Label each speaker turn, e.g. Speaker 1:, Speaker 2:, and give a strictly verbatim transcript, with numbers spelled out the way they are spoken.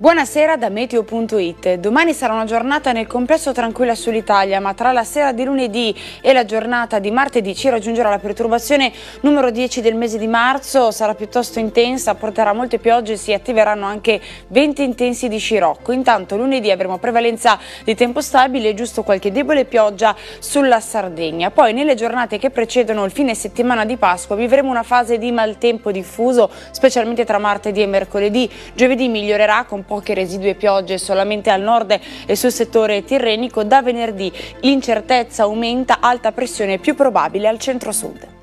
Speaker 1: Buonasera da Meteo punto it. Domani sarà una giornata nel complesso tranquilla sull'Italia, ma tra la sera di lunedì e la giornata di martedì ci raggiungerà la perturbazione numero dieci del mese di marzo. Sarà piuttosto intensa, porterà molte piogge e si attiveranno anche venti intensi di scirocco. Intanto lunedì avremo prevalenza di tempo stabile e giusto qualche debole pioggia sulla Sardegna. Poi nelle giornate che precedono il fine settimana di Pasqua vivremo una fase di maltempo diffuso, specialmente tra martedì e mercoledì. Giovedì migliorerà con poche residue piogge solamente al nord e sul settore tirrenico. Da venerdì l'incertezza aumenta, alta pressione più probabile al centro-sud.